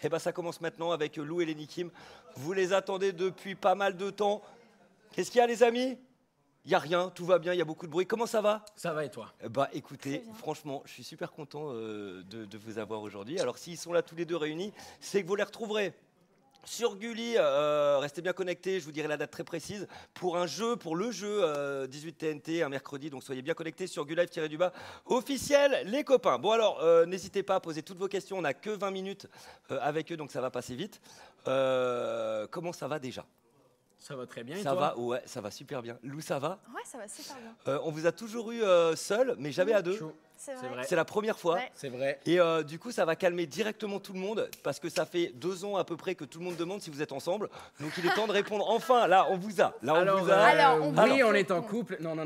Eh ben, ça commence maintenant avec Lou et Lenny Kim. Vous les attendez depuis pas mal de temps. Qu'est-ce qu'il y a, les amis? Il n'y a rien, tout va bien, il y a beaucoup de bruit. Comment ça va? Ça va et toi? Bah écoutez, franchement, je suis super content de vous avoir aujourd'hui. Alors s'ils sont là tous les deux réunis, c'est que vous les retrouverez sur Gulli. Restez bien connectés, je vous dirai la date très précise, pour un jeu, pour le jeu 18 TNT, un mercredi. Donc soyez bien connectés sur Gulive-du-bas officiel, les copains. Bon alors, n'hésitez pas à poser toutes vos questions, on n'a que 20 minutes avec eux, donc ça va passer vite. Comment ça va déjà? Ça va très bien et Ça toi? va, ouais, ça va super bien. Lou, ça va? Ouais, ça va super bien. On vous a toujours eu seul, mais jamais à deux. Chaud. C'est C'est vrai. vrai. C'est la première fois. Ouais. C'est vrai. Et du coup, ça va calmer directement tout le monde, parce que ça fait 2 ans à peu près que tout le monde demande si vous êtes ensemble. Donc il est temps de répondre enfin. Là, on vous a. Là, on vous a. Alors, oui, on on est en couple. Non.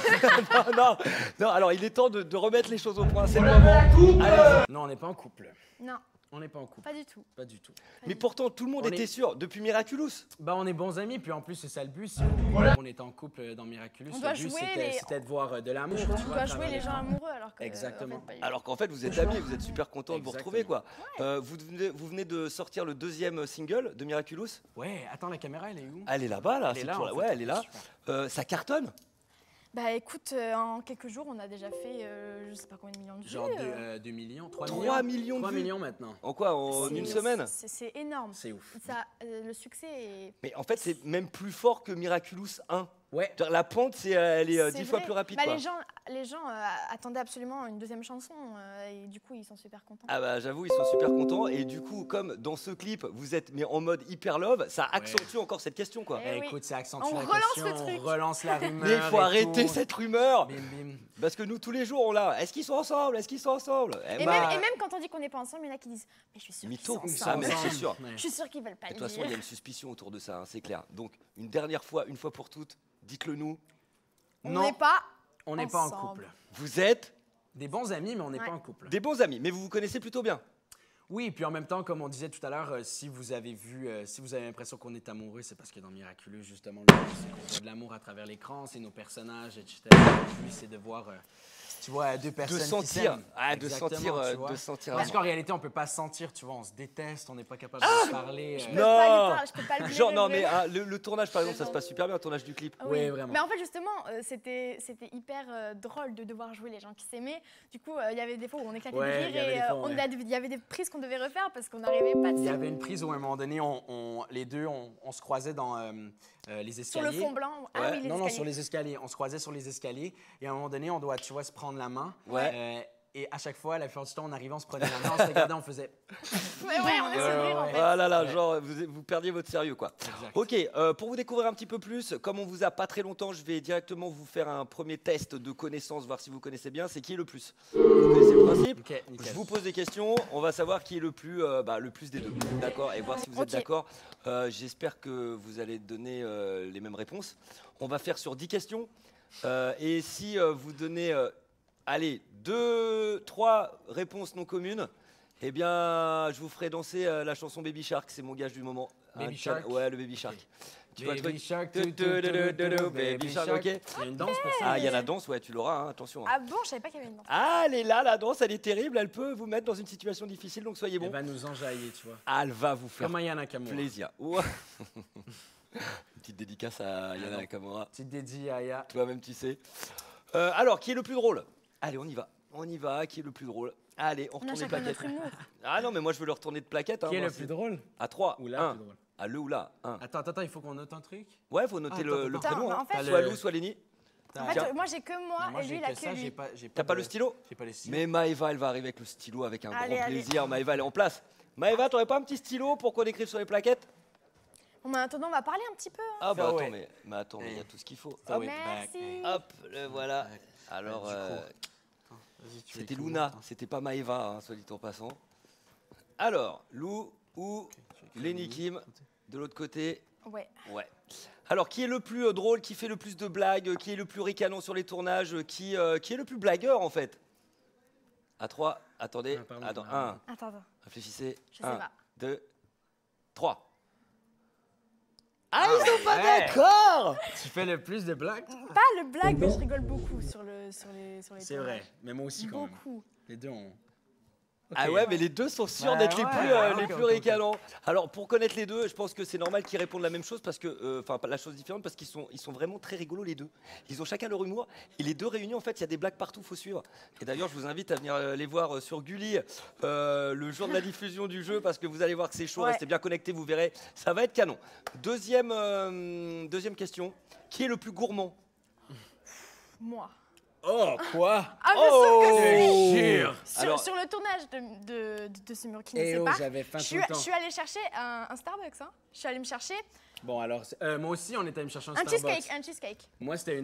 Non, alors il est temps de remettre les choses au point. C'est le moment. Allez. Non, on n'est pas en couple. Non, On n'est pas en couple. pas du tout. Pas du tout. Mais pourtant, tout le monde On était est- sûr depuis Miraculous. Bah, on est bons amis, puis en plus, c'est ça le but. Si on était en couple dans Miraculous, On doit le but, jouer c'était les- c'était de voir de l'amour. tu On vois, doit à jouer travers les gens l'écran. amoureux alors que. Exactement. en fait, pas du Alors qu'en fait, vous êtes amis, vous êtes super contents de vous retrouver, Exactement. quoi. Vous venez de sortir le 2e single de Miraculous. Ouais, attends, la caméra, elle est où? Elle est là-bas, là. Elle est c'est là, toujours en Ouais, fait. elle est là. Super. Ça cartonne. Bah écoute, en quelques jours, on a déjà fait je sais pas combien de millions de vues. Genre 2 millions, 3 3 millions de 3 vues. millions maintenant. En quoi? En C'est- une semaine? C'est énorme. C'est ouf. Ça, le succès est. Mais en fait, c'est même plus fort que Miraculous 1. Ouais. C'est-à-dire, la pente, elle est C'est 10 fois vrai. plus rapide. Bah, Quoi. les gens attendaient absolument une deuxième chanson et du coup, ils sont super contents. Ah bah j'avoue, ils sont super contents. Et du coup, comme dans ce clip, vous êtes mais en mode hyper love, ça accentue encore cette question, quoi. Eh oui. Écoute, ça accentue On la relance question, le truc. on relance la rumeur. Mais il faut et arrêter tout. cette rumeur. Bim, bim. Parce que nous, tous les jours, on l'a. Est-ce qu'ils sont ensemble? Est-ce qu'ils sont ensemble? Et, bah, même quand on dit qu'on n'est pas ensemble, il y en a qui disent mais je suis sûre qu'ils mytho. sont Ils sont Ah, mais ensemble. c'est sûr. Ouais. Je suis sûre qu'ils veulent pas Et de le toute façon, il y a dire. une suspicion autour de ça, hein, c'est clair. Donc, une dernière fois, une fois pour toutes, dites-le nous. On Non. n'est pas. On n'est pas en ensemble. couple. Vous êtes Des bons amis, mais on n'est Ouais. pas en couple. des bons amis, mais vous vous connaissez plutôt bien. Oui, puis en même temps, comme on disait tout à l'heure, si vous avez vu, si vous avez l'impression qu'on est amoureux, c'est parce que dans Miraculous, justement, le but, c'est qu'on voit de l'amour à travers l'écran, c'est nos personnages, etc. Le but, c'est de voir, tu vois, deux personnes qui sentir. s'aiment. Ah, de Exactement, sentir, tu vois. de sentir Parce l'amour. qu'en réalité, on peut pas se sentir, tu vois, on se déteste, on n'est pas capable de se parler. Je peux Non. pas lui parler, je peux pas le Genre, blairer, non, mais vraiment. le tournage, par exemple, ça se passe super bien, le tournage du clip. Oui, vraiment. Mais en fait, justement, c'était hyper drôle de devoir jouer les gens qui s'aimaient. Du coup, il y avait des fois où on éclatait Ouais, de il y avait rire et des fois, ouais. il y avait des prises qu'on devait refaire parce qu'on n'arrivait pas. Il y avait une prise où, à un moment donné, les deux, on se croisait dans les Sur escaliers. le fond blanc. Ah Ouais. oui, les Non, escaliers. sur les escaliers. On se croisait sur les escaliers. Et à un moment donné, on doit, tu vois, se prendre la main. Ouais. Et à chaque fois, la plupart du temps, on arrivait, on se prenait la main, on se regardait, on faisait. Ouais, on essaie de rire en fait. Ah là là, Ouais. genre, vous perdiez votre sérieux, quoi. Exact. Ok, pour vous découvrir un petit peu plus, comme on vous a pas très longtemps, je vais directement vous faire un premier test de connaissance, voir si vous connaissez bien. C'est qui est le plus? Vous connaissez le principe? Ok, nickel. Je vous pose des questions, on va savoir qui est le plus des deux. D'accord? Et voir si vous êtes Ok. d'accord. J'espère que vous allez donner les mêmes réponses. On va faire sur 10 questions. Et si vous donnez, allez, 2, 3 réponses non communes, eh bien, je vous ferai danser la chanson Baby Shark. C'est mon gage du moment. Baby Un Shark? Ouais, le Baby Shark. Tu vois le Baby truc? Shark, Baby Shark, ok. Il y a une danse pour ça. Ah, il y a la danse, ouais, tu l'auras, hein, attention. Ah bon, je savais pas qu'il y avait une danse. Ah, elle est là, la danse, elle est terrible, elle peut vous mettre dans une situation difficile, donc soyez Elle bons. va nous enjailler, tu vois. Ah, elle va vous faire Comme Ayana Nakamura. plaisir. Ouais. Une petite dédicace à Yana Nakamura. Petite dédiée à Aya. Toi-même, tu sais. Alors, qui est le plus drôle? Allez, on y va. On y va. Qui est le plus drôle? Allez, on On a retourne les chacun plaquettes. notre humour. Ah non, mais moi, je veux le retourner de plaquettes. Qui est moi, le plus drôle? À 3. Ou là, plus drôle? À le ou là. 1. Attends, il faut qu'on note un truc. Ouais, faut noter Ah, le attends. prénom. Attends, hein. en fait- Soit le- Lou, soit Lenny. En Tiens. fait, moi j'ai que moi Moi, et lui j'ai il a que que ça, lui. T'as pas le stylo? J'ai pas les stylos. Mais Maëva, elle va arriver avec le stylo avec un Allez, grand allez. plaisir. Maëva, elle est en place. Maëva, t'aurais pas un petit stylo pour qu'on écrive sur les plaquettes? Bon, bah, attendons, on va parler un petit peu. hein. Ah bah Ah attends, ouais. mais attends, mais il y a tout ce qu'il faut. Ça Hop, ouais. Merci. hop, le voilà. Alors, du coup, Vas-y, tu c'était écris Luna, où, c'était pas Maëva, hein, soit dit en passant. Alors, Lou ou tu écris Lenny Lou. Kim, de l'autre côté. Ouais. Ouais. Alors, qui est le plus drôle, qui fait le plus de blagues, qui est le plus ricanant sur les tournages, qui est le plus blagueur en fait? À 3, attendez, Ah, pardon, attends, pardon. 1, Attends, attends. réfléchissez. Je sais 1, pas. 2, 3. Ah, ils sont pas ouais. d'accord! Tu fais le plus de blagues? Pas le blague, mais je rigole beaucoup sur les C'est tournages. vrai. Mais moi aussi, quand même. Beaucoup. Les deux, on. Ah ouais, mais les deux sont sûrs Bah d'être ouais, les ok, plus ok. ricanants. Alors, pour connaître les deux, je pense que c'est normal qu'ils répondent la même chose parce que, enfin, pas la chose différente parce qu'ils sont vraiment très rigolos les deux. Ils ont chacun leur humour et les deux réunis, en fait, il y a des blagues partout, faut suivre. Et d'ailleurs, je vous invite à venir les voir sur Gulli le jour de la diffusion du jeu parce que vous allez voir que c'est chaud. Ouais. Restez bien connectés, vous verrez, ça va être canon. Deuxième question. Qui est le plus gourmand? Moi. Oh, quoi? Ah, bien sûr que si. Jure. Alors- Sur le tournage de ce mur qui ne Eh oh, sépare, j'avais faim je tout le temps. suis allée chercher un Starbucks. Hein. Je suis allée me chercher Bon, alors, moi aussi, on était allé me chercher un un Starbucks. cheesecake. Un cheesecake. Moi, c'était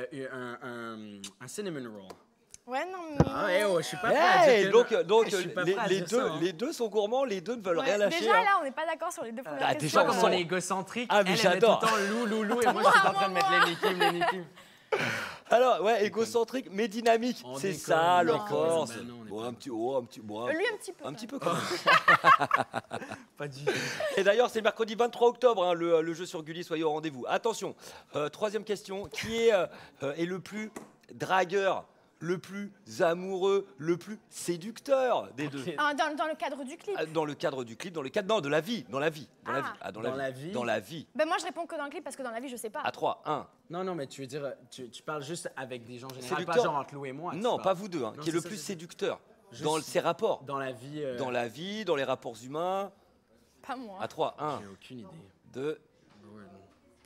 un cinnamon roll. Ouais, non, mais. Ah, eh oh, je suis pas prêt à Hey, dire que donc je suis pas les, prêt à les dire deux, ça, hein. les deux sont gourmands, les deux ne veulent Ouais, rien lâcher. déjà, hein. là, on n'est pas d'accord sur les deux premières Ah, questions. déjà, Comme on on sent- est égocentrique, Ah, mais elle met tout j'adore. le temps loup, et moi, je suis en train de mettre les nikim. Alors, ouais, égocentrique, mais dynamique. On C'est déconne, ça on leur déconne. force. Bah non, on est Bon, pas- un petit, bon, Lui, un petit peu. un quand petit même. peu quand même. Pas du tout. Et d'ailleurs, c'est mercredi 23 octobre, hein, le jeu sur Gulli, soyez au rendez-vous. Attention, troisième question. Qui est le plus dragueur, le plus amoureux, le plus séducteur des deux? Ah, dans le cadre du clip. Dans le cadre du clip, non, de la vie, dans la vie. Ah. Dans Dans la vie. Dans la vie. Ben moi, je réponds que dans le clip parce que dans la vie, je sais pas. À 3, 1. Non, mais tu veux dire, tu parles juste avec des gens généraux, pas Séducteur. genre entre Lou et moi. tu Non, parles. pas vous deux, hein, Non, qui est c'est le ça, plus c'est ça. séducteur Juste dans ses rapports. Dans la vie. Dans la vie, dans les rapports humains. Pas moi. À 3, 1, J'ai aucune idée. 2, Ouais, non.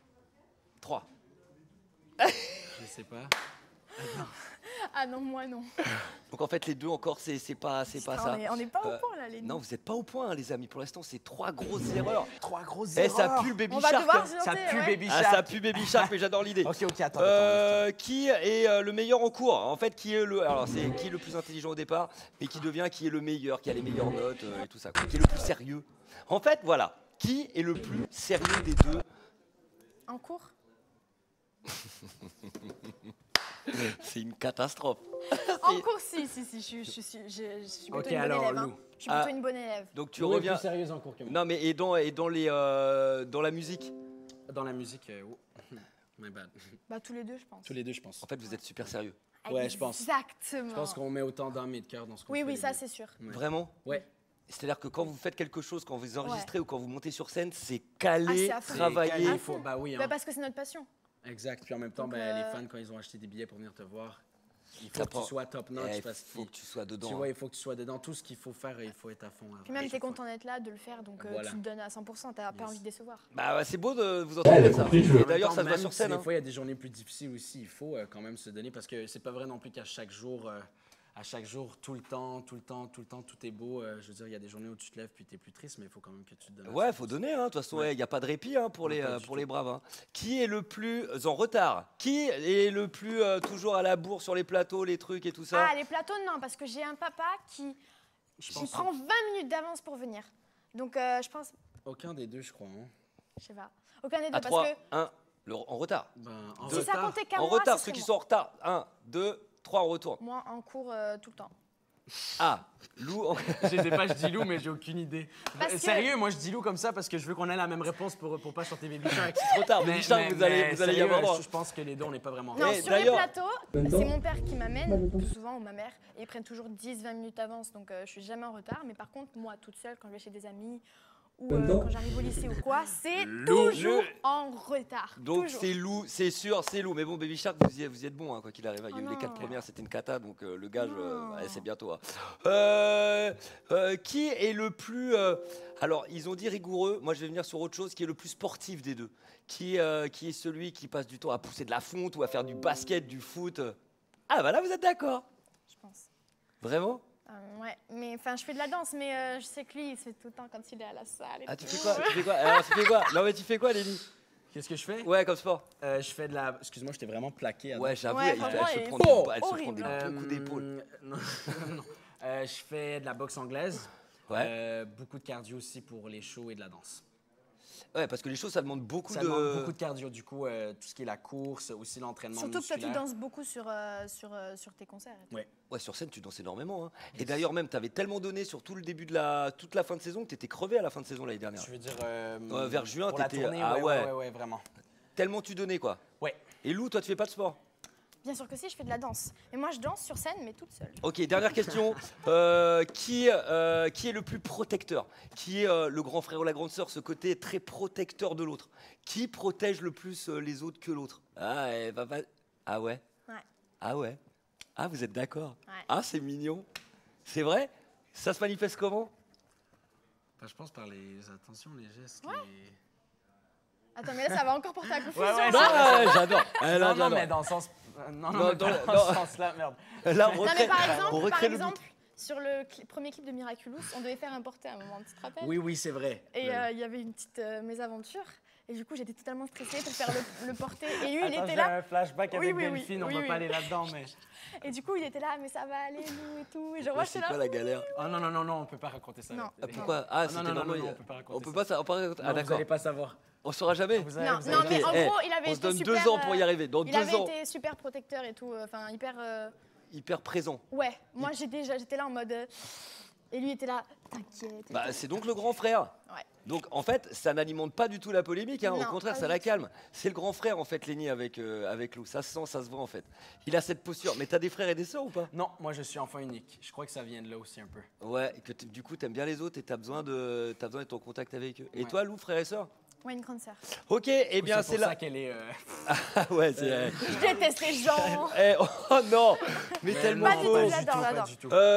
3. Je sais pas. Ah non, moi non. Donc en fait, les deux encore, c'est pas Putain, ça. on n'est pas Euh, au point là, les Non, vous n'êtes pas au point, hein, les amis. Pour l'instant, c'est 3 grosses erreurs. 3 grosses Eh, ça pue le Baby On va Shark. devoir hein. se Ça lancer, pue ouais. Baby Ah, Shark. ça pue Baby Shark, mais j'adore l'idée. Ok, attends. Qui est le meilleur en cours? En fait, qui est qui est le plus intelligent au départ, mais qui devient qui est le meilleur, qui a les meilleures notes et tout ça, quoi. Qui est le plus sérieux? En fait, voilà. Qui est le plus sérieux des deux? En cours. C'est une catastrophe. En cours, si, je suis plutôt Ok, une bonne alors, élève. Hein. Lou. Je suis plutôt Ah. une bonne élève. Donc tu Lou est reviens. plus sérieuse en cours que moi. Non, mais dans la musique. Dans la musique, oh. My bad. Bah tous les deux, je pense. Tous les deux, je pense. En fait, vous êtes super sérieux. Ouais, je pense. Exactement. Je pense qu'on met autant d'âme et de cœur dans ce qu'on Oui, fait. oui, les ça deux. c'est sûr. Ouais. Vraiment? Ouais. C'est-à-dire que quand vous faites quelque chose, quand vous enregistrez ou quand vous montez sur scène, c'est calé, Ah, c'est à fond. travaillé. Il faut, bah oui, hein. Bah, parce que c'est notre passion. Exact. Puis en même temps, Donc, ben, les fans, quand ils ont acheté des billets pour venir te voir, il faut Ça que tu prend- sois top notch Il parce faut que que tu sois dedans. tu hein. vois, il faut que tu sois dedans. Tout ce qu'il faut faire, il faut être à fond. Puis même, à t'es chaque fois. content d'être là, de le faire, donc Voilà. tu te donnes à 100%, t'as pas Yes. envie de décevoir. Bah ouais, c'est beau de vous entendre dire ça. En Et même d'ailleurs, temps, ça se voit même sur si scène. Des hein. fois, il y a des journées plus difficiles aussi. Il faut quand même se donner parce que c'est pas vrai non plus qu'à chaque jour, tout le temps, tout est beau. Je veux dire, il y a des journées où tu te lèves puis t'es plus triste, mais il faut quand même que tu te donnes. à Ouais, 100%. faut donner. hein. De toute façon, Ouais. il n'y a pas de répit hein, pour Non, pas du pour tout. les braves. hein. Qui est le plus en retard? Qui est le plus toujours à la bourre sur les plateaux, les trucs et tout ça? Ah, les plateaux, non, parce que j'ai un papa qui pense prend 20 minutes d'avance pour venir. Donc je pense, Aucun des deux, je crois. Hein. je sais pas. Aucun des deux, À parce 3, que 1, en retard. Ben, en si ça retard. comptait qu'à En moi, retard, ce ceux serait qui moi. sont en retard. 1, 2, 3, on retourne. Moi, en cours, tout le temps. Ah, Lou, Je sais pas, je dis Lou, mais j'ai aucune idée. Parce que- Sérieux, moi je dis Lou comme ça parce que je veux qu'on ait la même réponse pour pas chanter Baby Shark. trop tard. Baby Shark, vous allez y sérieux, avoir droit. Je pense que les deux, on n'est pas vraiment. Non, Et sur les d'ailleurs- plateaux, c'est mon père qui m'amène, plus souvent, ou ma mère, et ils prennent toujours 10-20 minutes d'avance, donc je suis jamais en retard. Mais par contre, moi, toute seule, quand je vais chez des amis, ou quand j'arrive au lycée ou quoi, c'est Lou, toujours le- en retard. Donc toujours. c'est Lou, c'est sûr, c'est Lou. Mais bon, Baby Shark, vous y êtes bon, hein, quoi qu'il arrive. Il y a eu Oh les 4 non. premières, c'était une cata, donc le gage, Non. ouais, c'est bientôt. hein. Qui est le plus... alors, ils ont dit rigoureux. Moi, je vais venir sur autre chose. Qui est le plus sportif des deux? Qui est celui qui passe du temps à pousser de la fonte ou à faire du basket, du foot? Ah, bah là, vous êtes d'accord. Je pense. Vraiment? Ouais, mais enfin, je fais de la danse, mais je sais que lui, il se fait tout le temps quand il est à la salle. Et Ah, tu tout. fais quoi? Tu fais quoi? Alors, tu fais quoi? Non, mais tu fais quoi, Lélie? Qu'est-ce que je fais? Ouais, comme sport. Je fais de la. Excuse-moi, j'étais vraiment plaqué. avant. Ouais, j'avoue, Ouais, elle franchement, se elle est prend fort, elle se prend des horrible. bons coups d'épaule. Non, non. Je fais de la boxe anglaise. Ouais. Beaucoup de cardio aussi pour les shows et de la danse. Ouais, parce que les choses, ça demande beaucoup Ça de... demande beaucoup de cardio, du coup, tout ce qui est la course, aussi l'entraînement Surtout que toi, tu musculaire. danses beaucoup sur tes concerts. et tout. Ouais. Ouais, sur scène, tu danses énormément. hein. Et d'ailleurs, même, tu avais tellement donné sur tout le début toute la fin de saison que tu étais crevé à la fin de saison l'année dernière. Je veux dire. vers juin, pour la t'étais- tournée, ah ouais, ouais. ouais, ouais, vraiment. Tellement tu donnais, quoi. Ouais. Et Lou, toi, tu fais pas de sport? Bien sûr que si, je fais de la danse. Mais moi, je danse sur scène, mais toute seule. Ok, dernière question. Qui est le plus protecteur? Qui est le grand frère ou la grande sœur, ce côté très protecteur de l'autre? Qui protège le plus les autres que l'autre? Ah, ah ouais? Ouais. Ah ouais? Ah, vous êtes d'accord? Ouais. Ah, c'est mignon. C'est vrai? Ça se manifeste comment? Enfin, je pense par les attentions, les gestes, Attends, mais là, ça va encore porter à confusion. Ouais, Ah, j'adore. Non, mais dans le sens... Non, mais pas dans ce sens-là, merde. Là, Non, mais par on recrée le exemple sur le premier clip de Miraculous, on devait faire un porté à un moment, tu te rappelles? Oui, c'est vrai. Et il y avait une petite mésaventure. Et du coup, j'étais totalement stressée pour faire le porté. Et lui, il Attends, était j'ai là. un flashback avec Oui, Delphine, on oui, va oui. pas aller là-dedans, mais... Et du coup, il était là, mais ça va aller, nous et tout. Et genre, moi, C'est j'étais quoi là. la galère? Oh non, on peut pas raconter ça. Non. Ah, pourquoi? Ah, c'était non, normal. on peut pas raconter On peut ça. pas ça. Ah, Non, d'accord. vous allez pas savoir. On saura jamais. Vous allez- Non, vous allez- non, mais en Eh, gros, il avait on se été donne super. 2 ans pour y arriver. Dans Il 2 avait ans. été super protecteur et tout. Enfin, hyper. Hyper présent. Ouais, moi, j'étais là en mode. Et lui était là, t'inquiète. Bah, c'est donc le grand frère. Ouais. Donc en fait, ça n'alimente pas du tout la polémique, hein. Au Non, contraire, pas ça du la tout. calme. C'est le grand frère en fait, Lenny avec Lou. Ça se sent, ça se voit en fait. Il a cette posture. Mais t'as des frères et des sœurs ou pas? Non, moi je suis enfant unique. Je crois que ça vient de là aussi un peu. Ouais, et que du coup t'aimes bien les autres et t'as besoin d'être en contact avec eux. Et Ouais. toi, Lou, frère et sœur? Ouais, une grande sœur. Ok, eh bien c'est c'est pour ça là. qu'elle est... Ah ouais, c'est. Je déteste les gens. Oh non, mais tellement Pas du tout, faux. j'adore, j'adore.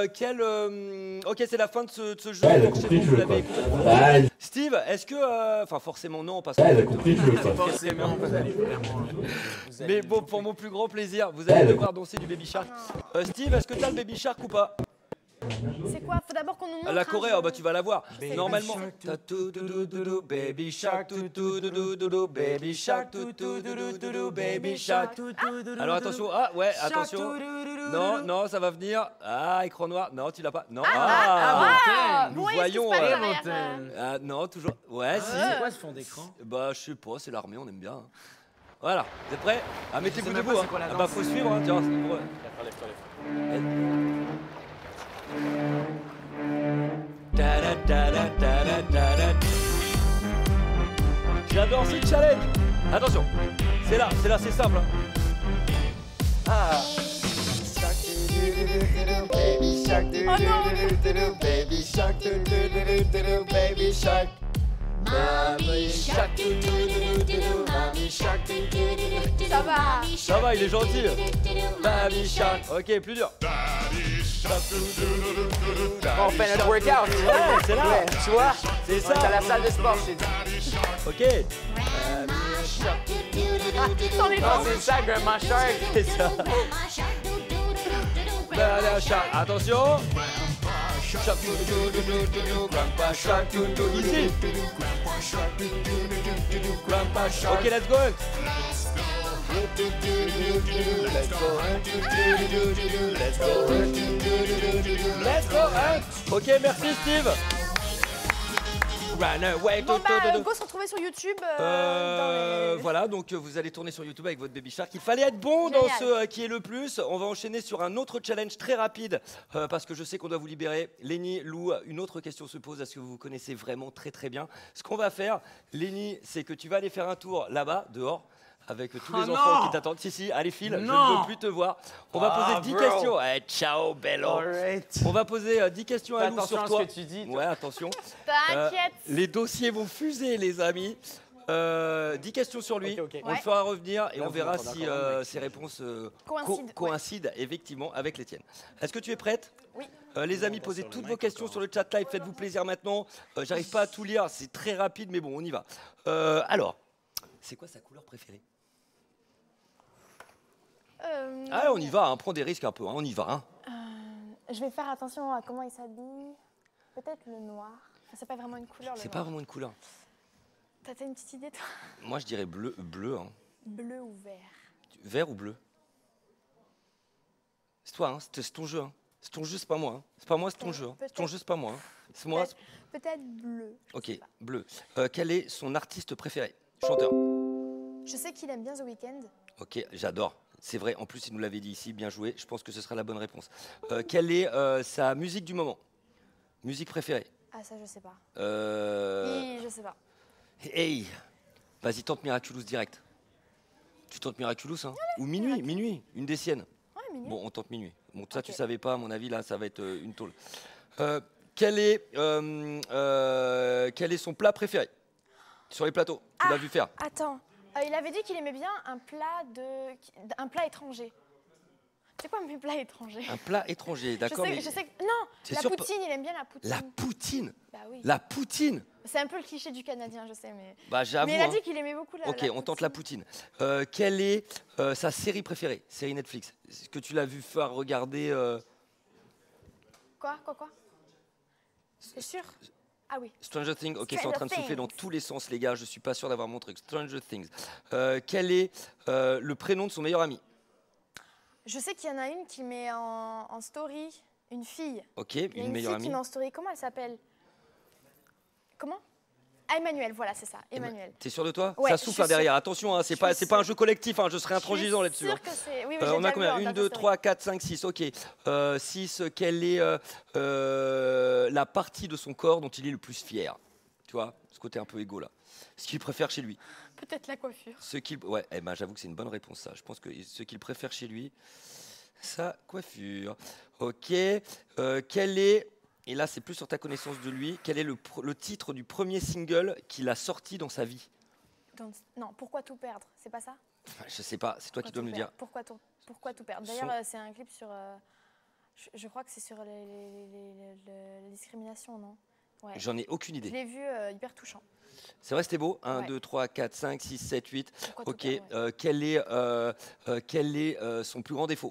Ok, c'est la fin de ce jeu. Donc, chez vous, vous l'avez écouté. Steve, est-ce que, enfin forcément non, parce que. Elle a compris, je veux pas. Forcément, vous allez vraiment... vous allez Mais bon, pour mon plus grand plaisir, vous allez devoir danser du Baby Shark. Steve, est-ce que t'as le Baby Shark ou pas? C'est quoi? Faut d'abord qu'on nous montre. La hein, Corée, je- ah bah tu vas la voir. Baby Normalement. Shark, T'as tout doudou, Baby Shark, tout doudou, Baby Shark, tout doudou, Baby Shark. Alors attention, ah ouais, attention. Non, non, ça va venir. Ah, écran noir. Non, tu l'as pas. Non. Ah, nous bon, voyons. est-ce qui se passe derrière, Ah non, toujours. Ouais, si. C'est quoi ce fond d'écran? Bah, je sais pas, c'est l'armée, on aime bien. hein. Voilà, vous êtes prêts? Ah, mettez-vous Je sais même debout. pas Hein. c'est quoi la Ah bah, danse. faut suivre, hein, tiens. J'adore ce challenge. Attention, c'est là, c'est simple. hein. Ah. Baby shark, baby shark, baby shark. Mommy shark, mommy shark, Ça va. ça va, il est gentil. Baby shark. Ok, plus dur. On fait notre workout. Ouais, c'est là. Ouais, tu vois? C'est On est à ça. la salle de sport, je t'ai dit. Ok. Sans les Non, dents. c'est ça, Grandma Shark. C'est ça. Baby shark. Attention. Shark, grandpa shark, ici. Grandpa shark. Ok, let's go. Let's go. Let's go. Ok, merci Steve. Run away. Bon, bah, go se retrouver sur YouTube. Dans les... Voilà, donc vous allez tourner sur YouTube avec votre Baby Shark. Il fallait être bon dans Génial. ce qui est le plus. On va enchaîner sur un autre challenge très rapide parce que je sais qu'on doit vous libérer. Lenny, Lou, une autre question se pose. Est-ce que vous vous connaissez vraiment très très bien? Ce qu'on va faire, Lenny, c'est que tu vas aller faire un tour là-bas, dehors. Avec tous les Oh enfants non. qui t'attendent. Si, allez, file, je ne Non. veux plus te voir. On va poser 10 bro. questions. Eh, ciao, bello. Alright. On va poser 10 questions à Fais Lou attention sur à toi. ce que tu dis, toi. Ouais, attention. T'inquiète. Les dossiers vont fuser, les amis. 10 questions sur lui. Ok, ok. On le Ouais. fera revenir et Là, on vous verra m'entendez si encore, mec. ses réponses Coïncident, coïncident effectivement avec les tiennes. Est-ce que tu es prête? Oui. Les amis, posez toutes vos questions sur le chat live. Faites-vous plaisir maintenant. J'arrive pas à tout lire, c'est très rapide, mais bon, on y va. Alors, c'est quoi sa couleur préférée? Ah, on y va, hein, prends des risques un peu, hein, on y va. Hein. Je vais faire attention à comment il s'habille. Peut-être le noir. Enfin, c'est pas vraiment une couleur, le C'est pas noir. vraiment une couleur. T'as une petite idée, toi? Moi, je dirais bleu. Hein. Bleu ou vert? Vert ou bleu? C'est toi, hein, c'est ton jeu. Hein. C'est ton jeu, c'est pas moi. Hein. C'est pas moi, c'est ton jeu. Hein. C'est ton Peut-être. jeu, c'est pas moi. Hein. C'est moi. Peut-être bleu. je Ok, sais pas. bleu. Quel est son artiste préféré? Chanteur. Je sais qu'il aime bien The Weeknd. Ok, j'adore. C'est vrai, en plus, il nous l'avait dit ici, bien joué. Je pense que ce sera la bonne réponse. Quelle est sa musique du moment? Musique préférée? Ah, ça, je sais pas. Euh... Oui, je sais pas. Hey, vas-y, tente Miraculous direct. Tu tentes Miraculous, hein? Ou minuit, une des siennes. Ouais, minuit. Bon, on tente minuit. Bon, ça, tu Ok. savais pas, à mon avis, là, ça va être une tôle. Quel est son plat préféré sur les plateaux? Tu l'as vu faire. Attends, il avait dit qu'il aimait bien un plat étranger. C'est quoi mes plats étrangers? Un plat étranger, d'accord? je mais sais que... Non, C'est la sûr poutine, il aime bien la poutine. La poutine? Bah oui. La poutine? C'est un peu le cliché du Canadien, je sais, mais... Bah, j'avoue. Mais il a hein. dit qu'il aimait beaucoup la Ok, la on tente la poutine. Quelle est sa série préférée? Série Netflix. Est-ce que tu l'as vu faire regarder Quoi? C'est sûr? Ah oui. Stranger Things? Ok, c'est en Stranger train de souffler dans Things. tous les sens, les gars. Je suis pas sûr d'avoir mon truc. Stranger Things. Quel est le prénom de son meilleur ami? Je sais qu'il y en a une qui met en story une fille. Ok, Il y a une une meilleure fille qui amie. met en story. Comment elle s'appelle? Comment? Ah, Emmanuel, voilà, c'est ça. Emmanuel. T'es sûr de toi? Ouais, Ça je souffle suis là derrière. sûre. Attention, hein, Je c'est suis pas un sûre. jeu collectif. Hein, je serais intransigeant là-dessus. Je hein. suis sûre que c'est... Oui, On a j'ai combien? déjà vu 1, dans 2, ta 3, story. 4, 5, 6. Ok. 6. Quelle est la partie de son corps dont il est le plus fier? Tu vois, ce côté un peu égo là. Ce qu'il préfère chez lui. Peut-être la coiffure. Ouais, eh ben, j'avoue que c'est une bonne réponse ça. Je pense que ce qu'il préfère chez lui, sa coiffure. Ok. Quel est, et là c'est plus sur ta connaissance de lui, quel est le titre du premier single qu'il a sorti dans sa vie? Non, pourquoi tout perdre? C'est pas ça? Je sais pas, c'est toi qui dois me le dire. Pourquoi tout perdre? D'ailleurs, c'est un clip sur... je crois que c'est sur les discriminations, non? Ouais. J'en ai aucune Je idée. l'ai vu hyper touchant. C'est vrai, c'était beau. 1, Ouais. 2, 3, 4, 5, 6, 7, 8. Pourquoi tout Ok. perdre, Quel est son plus grand défaut?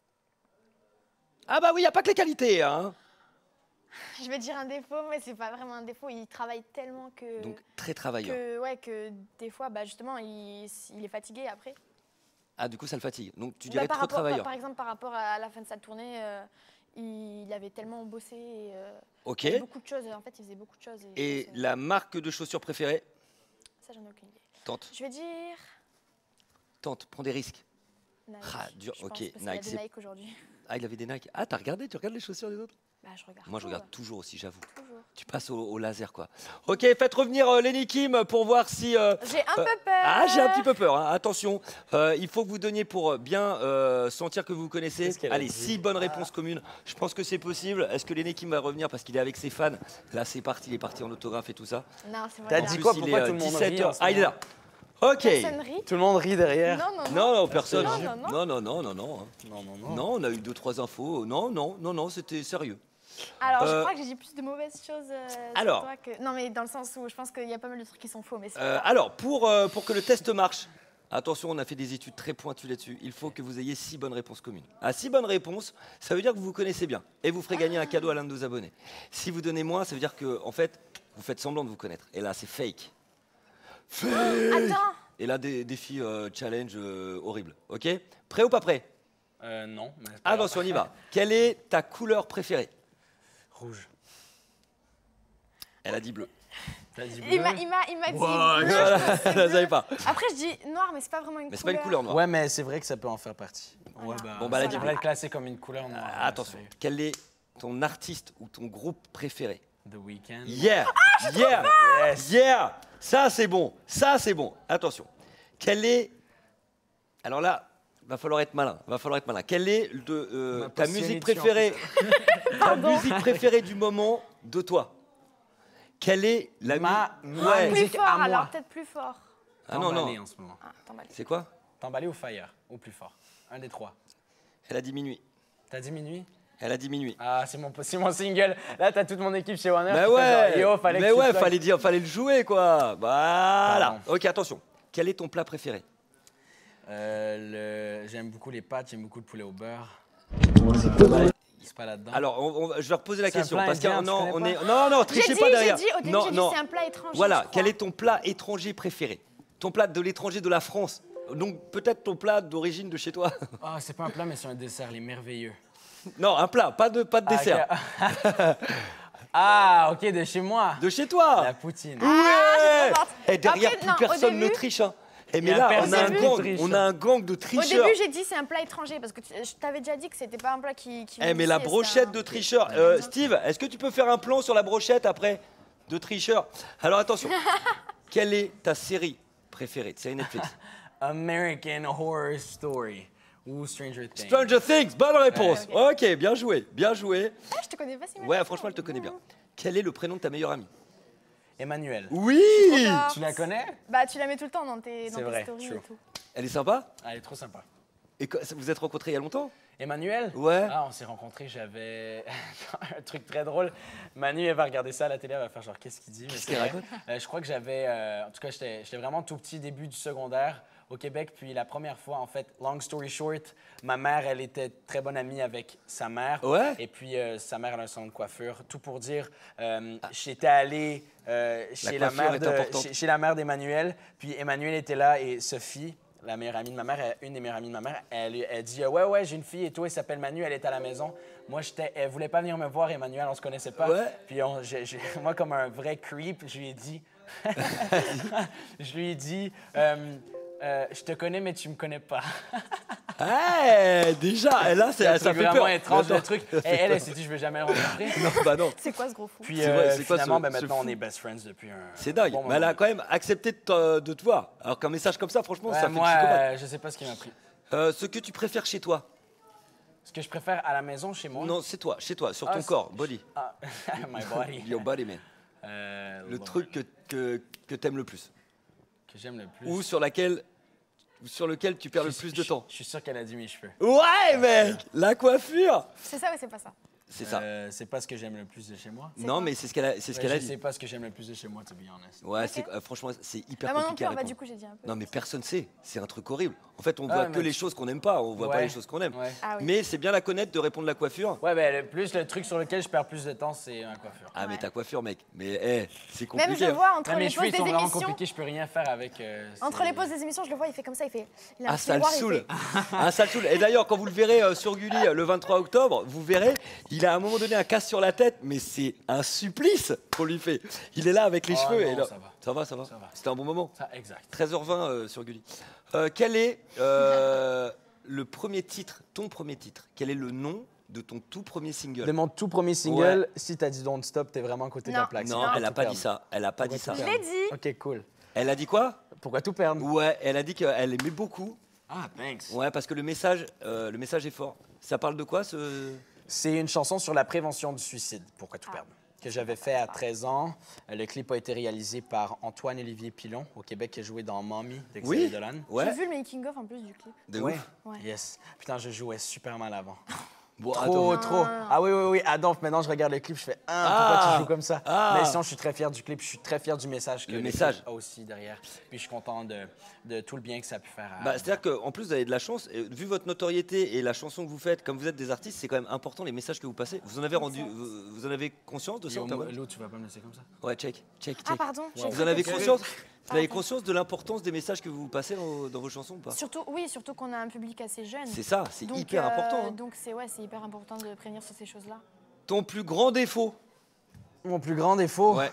Ah bah oui, il n'y a pas que les qualités. Hein. Je vais dire un défaut, mais c'est pas vraiment un défaut. Il travaille tellement que... Donc très travailleur. que des fois, bah, justement, il est fatigué après. Ah, du coup, ça le fatigue. Donc tu Bah, dirais trop travailleur. par exemple, par rapport à la fin de sa tournée, il avait tellement bossé. Et, Ok. il faisait beaucoup de choses. En fait, il faisait beaucoup de choses. Et ça, la marque de chaussures préférée? ça, j'en ai aucune idée. Tente, Je vais dire prends des risques. Nike. Ah, dur, je ok, pense, parce qu'il a Nike, des c'est- Nike aujourd'hui. Ah, il avait des Nike. Ah, tu regardes les chaussures des autres? Bah, je regarde. Moi, je tout, regarde toujours aussi, j'avoue. toujours. Tu passes au laser, quoi. Ok, faites revenir Lenny Kim pour voir si... J'ai un peu peur. Ah, j'ai un petit peu peur. Hein. Attention, il faut que vous donniez pour bien sentir que vous vous connaissez. Qu'est-ce qu'elle a Allez, dit 6 bonnes réponses communes. Je pense que c'est possible. Est-ce que Lenny Kim va revenir parce qu'il est avec ses fans? Là, c'est parti. Il est parti en autographe et tout ça. Non, c'est vrai. T'as En dit plus, quoi? il Pourquoi est, tout le monde 17 rit en heures. ce Ah, il est là. Ok. Personne rit. Tout le monde rit derrière. Non, non, non. Non, non, personne. Non, non, non. Non, non, non, non, non. hein. Non. Non, on a eu 2-3 infos. Non, non, non, non, c'était sérieux. Alors, je Euh, crois que j'ai dit plus de mauvaises choses alors. sur toi que... Non, mais dans le sens où je pense qu'il y a pas mal de trucs qui sont faux, mais c'est pas grave. Alors, pour que le test marche, attention, on a fait des études très pointues là-dessus. Il faut que vous ayez 6 bonnes réponses communes. À 6 bonnes réponses, ça veut dire que vous vous connaissez bien. Et vous ferez gagner un cadeau à l'un de nos abonnés. Si vous donnez moins, ça veut dire que, en fait, vous faites semblant de vous connaître. Et là, c'est fake. Fake. Attends. Et là, des défis challenge horribles. Ok? Prêt ou pas prêt? Non. mais c'est pas grave. Attention, on y va. Quelle est ta couleur préférée? Rouge. Elle a dit bleu. T'as dit Il bleu? m'a dit. Voilà, bleu, voilà, je pense que c'est elle ne bleu. savait pas. Après, je dis noir, mais c'est pas vraiment une Mais c'est couleur. pas une couleur noire. Ouais, mais c'est vrai que ça peut en faire partie. Voilà. Ouais, bah, Bon, bah, elle a ça dit devrait bleu. être classé comme une couleur noire. Attention. sérieux. Quel est ton artiste ou ton groupe préféré? The Weeknd. Yeah! Yeah! Yeah! Ça, c'est bon. Ça, c'est bon. Attention. Quel est... Alors là, va falloir être malin. Quelle est m'a ta passionné musique dessus, en préférée? Ta musique préférée du moment de toi? Quelle est la Ma Ouais. Plus musique fort, à moi. alors peut-être plus fort. Ah non, T'emballé non. en ce moment. Ah, t'emballes. C'est quoi? T'emballé ou Fire? Au plus fort. Un des trois. Elle a dit minuit. T'as dit minuit? Elle a dit minuit. Ah, c'est mon single. Là, t'as toute mon équipe chez Warner. Mais qui fait ouais, genre, Yo, fallait mais que tu ouais, plugues. fallait le jouer, quoi. Voilà. Pardon. Ok, attention. Quel est ton plat préféré? J'aime beaucoup les pâtes, j'aime beaucoup le poulet au beurre. C'est pas là-dedans. Alors, je vais reposer la C'est un question plat parce que indien, tu non, connais on pas est non, trichez pas J'ai derrière. dit, au début, non, j'ai dit non. c'est un plat étranger. Voilà, je quel crois. est ton plat étranger préféré? Ton plat de l'étranger de la France. Donc peut-être ton plat d'origine de chez toi. Ah, c'est pas un plat, mais c'est un dessert, les merveilleux. Non, un plat, pas de dessert. Ah, ok, de chez moi. De chez toi. La poutine. Ouais. trop forte. Et derrière, Après, plus non, au personne ne début- triche. Hein. Et mais Y a là, personne qui triche. on a un gang de Au tricheurs. début, j'ai dit c'est un plat étranger parce que je t'avais déjà dit que c'était pas un plat qui Eh mais la c'est brochette un- de tricheurs. Steve, est-ce que tu peux faire un plan sur la brochette après de tricheurs? Alors attention. Quelle est ta série préférée de série Netflix? American Horror Story ou Stranger Things. Stranger Things, bonne réponse. Ok, bien joué, bien joué. Ah, je te connais pas si mal. Ouais, franchement, elle te connaît bien. Quel est le prénom de ta meilleure amie? Emmanuel. Oui. Tu la connais? Bah, tu la mets tout le temps dans tes vrai, stories true. et tout. Elle est sympa? Elle est trop sympa. Et vous êtes rencontrés il y a longtemps? Emmanuel? Ouais. Ah, on s'est rencontrés, j'avais un truc très drôle. Manu, elle va regarder ça à la télé, elle va faire genre, qu'est-ce qu'il dit? Qu'est-ce qu'elle raconte? Je crois que j'avais, en tout cas, j'étais vraiment tout petit, début du secondaire au Québec. Puis la première fois, en fait, long story short, ma mère, elle était très bonne amie avec sa mère. Ouais. Et puis sa mère, elle a un salon de coiffure. Tout pour dire, j'étais allé chez la coiffure mère est importante. chez la mère d'Emmanuel. Puis Emmanuel était là et Sophie, la meilleure amie de ma mère, une des meilleures amies de ma mère, elle dit ouais, j'ai une fille et tout, elle s'appelle Manu, elle est à la maison. Moi, elle voulait pas venir me voir, Emmanuel, on se connaissait pas. Ouais. Puis moi, comme un vrai creep, je lui ai dit, je te connais, mais tu me connais pas. Hey, déjà, là, ça fait vraiment peur. étrange, le Attends. truc. Et elle s'est dit, je vais jamais le rencontrer. Non, bah non. C'est quoi ce gros fou? Puis C'est vrai, c'est quoi finalement, ce maintenant, fou? on est best friends depuis un C'est dingue. bon Mais elle a moment. quand même accepté de te voir. Alors qu'un message comme ça, franchement, Ouais, ça fait moi, psychopathe. je sais pas ce qui m'a pris. Ce que tu préfères chez toi? Ce que je préfère à la maison, chez moi. Non, c'est toi, chez toi, sur ton c'est- corps, body. Ah, my body. Your body, man. Le Lord, truc que t'aimes le plus. que j'aime le plus. Ou sur lequel tu perds le plus de temps. Je suis sûr qu'elle a dit mes cheveux. Ouais, mec. La coiffure. C'est ça ou c'est pas ça? C'est ça. C'est pas ce que j'aime le plus de chez moi. Non, quoi? mais c'est ce qu'elle a Je dit. sais pas ce que j'aime le plus de chez moi, to be honest. Ouais, Ok. franchement, c'est hyper Bah, moi non compliqué plus, à bah, répondre. du coup, j'ai dit un peu. Non, mais personne sait. C'est un truc horrible. En fait, on Ah, voit mais que les choses qu'on n'aime pas. On voit pas Ouais. les choses qu'on aime. Ouais. Ah oui. Mais c'est bien la connaître de répondre la coiffure. Ouais, ben le truc sur lequel je perds plus de temps, c'est ma coiffure. Ah, mais Ouais. ta coiffure, mec. Mais c'est compliqué. Même je hein. vois entre Ouais, mes les cheveux, pauses ils sont des vraiment émissions. compliqués, je peux rien faire avec. Entre les pauses des émissions, je le vois, il fait comme ça, il fait. Il a un Ah, petit ça le miroir, il saoule. fait- Ah, ça le saoule. Et d'ailleurs, quand vous le verrez sur Gulli le 23 octobre, vous verrez, il a à un moment donné un casse sur la tête, mais c'est un supplice qu'on lui fait. Il est là avec les Oh cheveux. non, et là... ça va. Ça va, ça va. Ça va. C'était un bon moment. Ça, exact. 13h20 sur Gulli. Quel est le premier titre, ton premier titre? Quel est le nom de ton tout premier single? De mon tout premier single, si t'as dit Don't Stop, t'es vraiment à côté de la Non. plaque. Non, C'est elle a tout pas perdre. dit ça. Elle a pas dit ça. Je l'ai dit. Ok, cool. Elle a dit quoi? Pourquoi tout perdre? Ouais, elle a dit qu'elle aimait beaucoup. Ah, thanks. Ouais, parce que le message est fort. Ça parle de quoi ce... C'est une chanson sur la prévention du suicide, Pourquoi tout perdre, que j'avais fait à 13 ans. Le clip a été réalisé par Antoine-Olivier Pilon, au Québec, qui a joué dans Mommy de Xavier Oui. Dolan. J'ai Ouais. vu le making-of en plus du clip. De Ouais. ouf. Ouais. Yes. Putain, je jouais super mal avant. Bon, Trop, attends. trop. Ah oui. Adolphe, maintenant je regarde le clip, je fais pourquoi tu joues comme ça? Ah. Mais sinon, je suis très fier du clip, je suis très fier du message que Le le message. clip a aussi derrière. Puis je suis content de tout le bien que ça a pu faire. Bah, c'est-à-dire qu'en plus, vous avez de la chance. Et vu votre notoriété et la chanson que vous faites, comme vous êtes des artistes, c'est quand même important les messages que vous passez. Vous en avez vous en avez conscience de ça? Yo, Antoine Lou, tu vas pas me laisser comme ça? Ouais, check. Ah, pardon. j'ai Vous cru en avez que- conscience? Vous avez Pardon. conscience de l'importance des messages que vous passez dans vos chansons ou pas? Surtout, oui, surtout qu'on a un public assez jeune. C'est ça, c'est Donc, hyper important. hein. Donc c'est hyper important de prévenir sur ces choses-là. Ton plus grand défaut? Mon plus grand défaut? Ouais.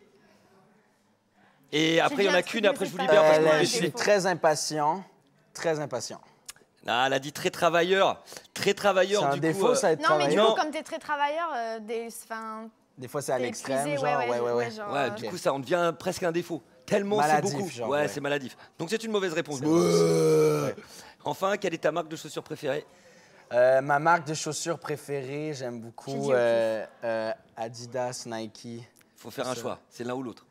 Et après, il y en dit a un truc, qu'une, mais après je c'est vous pas- libère parce que Ouais, vous je me suis décidez. très impatient. Très impatient. Ah, elle a dit très travailleur. Très C'est travailleur, un du défaut, coup. ça, être Non, mais du travailleur? coup, Non. comme t'es très travailleur, Des fois, c'est à t'es l'extrême, épuisé, genre, ouais. genre, Ouais, du coup, ça en devient presque un défaut. Tellement c'est Maladif, beaucoup. genre, ouais, ouais. c'est maladif. Donc c'est une mauvaise réponse. Ouais. Enfin, quelle est ta marque de chaussures préférée? Ma marque de chaussures préférée, j'aime J'ai beaucoup dit au Adidas, Nike. Faut faire un choix. C'est l'un ou l'autre.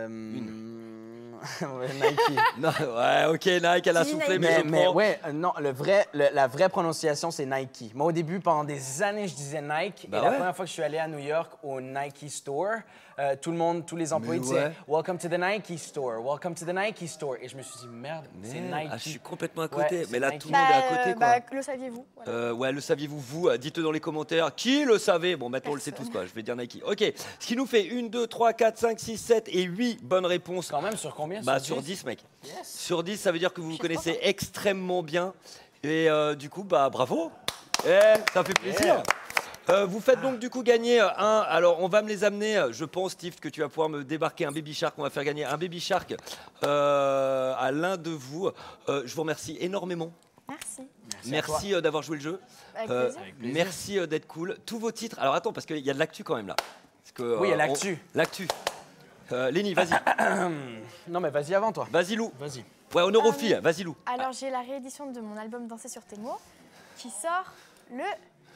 Ouais, Nike. Non, ouais, ok, Nike, elle a Tu dis soufflé, Nike. mais je Mais prends. ouais, non, la vraie prononciation, c'est Nike. Moi, au début, pendant des années, je disais Nike. Bah et la ouais. première fois que je suis allé à New York au Nike Store, tout le monde, tous les employés Mais disaient ouais. Welcome to the Nike Store, welcome to the Nike Store. Et je me suis dit, merde, c'est Merde, Nike. ah, je suis complètement à Ouais, côté. c'est mais là, Nike. tout le monde est à côté, quoi. le saviez-vous voilà. Ouais, le saviez-vous, vous? Dites-le dans les commentaires. Qui le savait? Bon, maintenant, on le sait tous, quoi. Je vais dire Nike. Ok, ce qui nous fait 1, 2, 3, 4, 5, 6, 7 et 8 bonnes réponses. Quand même, sur combien? Bah, sur 10, mec. Yes. Sur 10, ça veut dire que vous vous suis connaissez trop extrêmement bien. Et du coup, bah, bravo. Ça fait plaisir. Vous faites donc du coup gagner un. Alors, on va me les amener. Je pense, Steve, que tu vas pouvoir me débarquer un Baby Shark. On va faire gagner un Baby Shark à l'un de vous. Je vous remercie énormément. Merci. Merci d'avoir joué le jeu. Avec plaisir. Avec plaisir. Merci d'être cool. Tous vos titres. Alors, attends, parce qu'il y a de l'actu quand même là. Parce que, Oui, il y a l'actu. L'actu. Lenny, vas-y. Non, mais vas-y avant, toi. Vas-y, Lou. Vas-y. Ouais, honneur aux filles. Vas-y, Lou. Alors, j'ai la réédition de mon album Danser sur tes mots qui sort le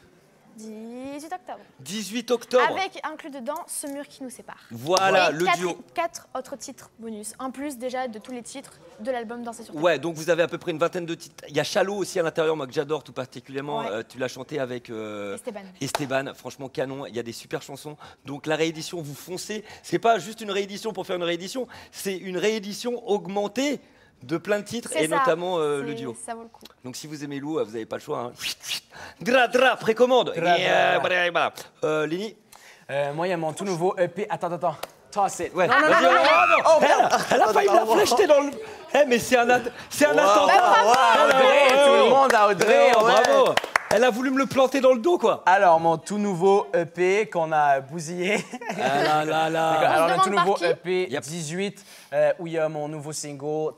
18 octobre. 18 octobre. Avec inclus dedans Ce mur qui nous sépare. Voilà, Et le duo. 4 autres titres bonus, en plus déjà de tous les titres de l'album Danser sur tes mots. Ouais, donc vous avez à peu près une vingtaine de titres. Il y a Chalot aussi à l'intérieur, moi que j'adore tout particulièrement. Ouais. Tu l'as chanté avec Esteban, franchement canon. Il y a des super chansons. Donc la réédition, vous foncez. C'est pas juste une réédition pour faire une réédition, c'est une réédition augmentée de plein de titres et notamment le duo. Ça vaut le coup. Donc si vous aimez Lou, vous n'avez pas le choix. Hein. Dra, précommande. Voilà. Léni. Moi, il y a mon tout nouveau EP. Attends. Toss it. Ouais. Non, Vas-y, oh, elle a failli la flécheter dans le. Mais c'est un attentat. Audrey, tout le monde à Audrey. Bravo. Elle a voulu me le planter dans le dos, quoi. Alors, mon tout nouveau EP qu'on a bousillé. Alors, le tout nouveau EP 18, où il y a mon nouveau single,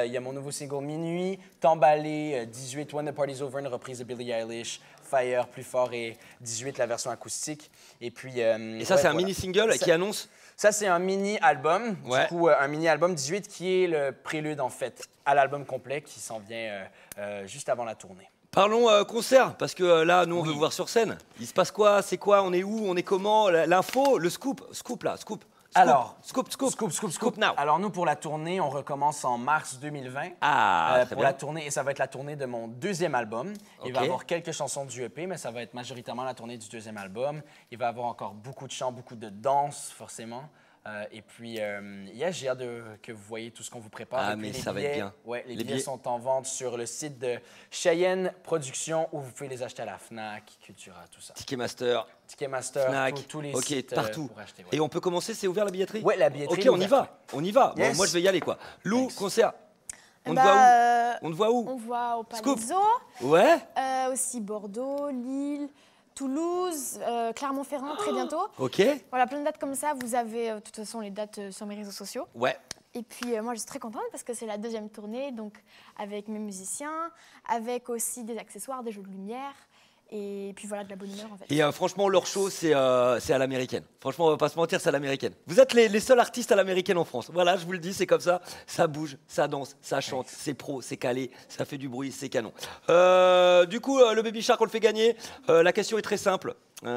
Minuit, T'emballer, 18, When the Party's Over, une reprise de Billie Eilish, Fire, Plus Fort, et 18, la version acoustique. Et puis... et ça, c'est un mini-single qui annonce... Ça, c'est un mini-album. Ouais. Du coup, un mini-album 18 qui est le prélude, en fait, à l'album complet qui s'en vient juste avant la tournée. Parlons concert, parce que là, nous, on veut vous voir sur scène. Il se passe quoi? C'est quoi? On est où? On est comment? L'info, le scoop. Alors, scoop now. Alors, nous, pour la tournée, on recommence en mars 2020. Très pour bien. la tournée, et ça va être la tournée de mon deuxième album. Il va y avoir quelques chansons du EP, mais ça va être majoritairement la tournée du deuxième album. Il va y avoir encore beaucoup de chants, beaucoup de danse, forcément. Et puis, j'ai hâte que vous voyez tout ce qu'on vous prépare. Ah, et puis, mais ça va être bien. Ouais, les billets sont en vente sur le site de Cheyenne Productions, où vous pouvez les acheter à la Fnac, Cultura, tout ça. Ticketmaster, Fnac, tous les sites partout. pour acheter. Et on peut commencer, c'est ouvert la billetterie? Ouais, la billetterie. Ok, on y va. Bon, Yes. moi, je vais y aller, quoi. Lou, concert. On te voit où? On voit au Scoop. Palazzo, Ouais. aussi Bordeaux, Lille, Toulouse, Clermont-Ferrand très bientôt. Ok. Voilà, plein de dates comme ça. Vous avez de toute façon les dates sur mes réseaux sociaux. Ouais. Et puis moi je suis très contente parce que c'est la deuxième tournée, donc avec mes musiciens, avec aussi des accessoires, des jeux de lumière. Et puis voilà, de la bonne humeur en fait. Et franchement, leur show, c'est à l'américaine. Franchement, on va pas se mentir, c'est à l'américaine. Vous êtes les seuls artistes à l'américaine en France. Voilà, je vous le dis, c'est comme ça. Ça bouge, ça danse, ça chante, c'est pro, c'est calé, ça fait du bruit, c'est canon. Du coup, le Baby Shark, on le fait gagner. La question est très simple.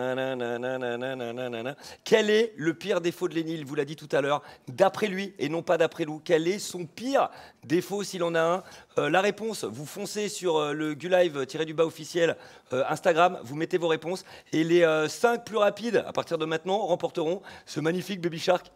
Quel est le pire défaut de Léni? Il vous l'a dit tout à l'heure. D'après lui et non pas d'après Lou. Quel est son pire défaut s'il en a un? La réponse, vous foncez sur le Gulive-du-bas officiel Instagram, vous mettez vos réponses et les 5 plus rapides à partir de maintenant remporteront ce magnifique Baby Shark.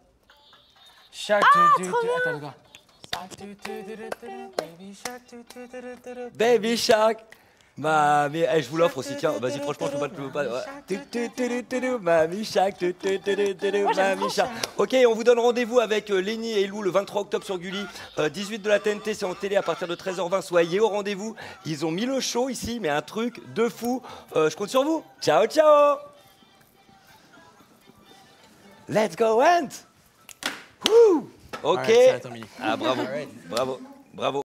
Baby Shark. Mais je vous l'offre aussi, tiens, vas-y, franchement, je peux pas. Mamie Shark, Mamie Shark. Ok, on vous donne rendez-vous avec Léni et Lou le 23 octobre sur Gulli. 18 de la TNT, c'est en télé à partir de 13h20. Soyez au rendez-vous. Ils ont mis le show ici, mais un truc de fou. Je compte sur vous. Ciao, ciao. Let's go, Ant. Ok. Alright, ça va terminer. Ah, bravo, bravo, bravo.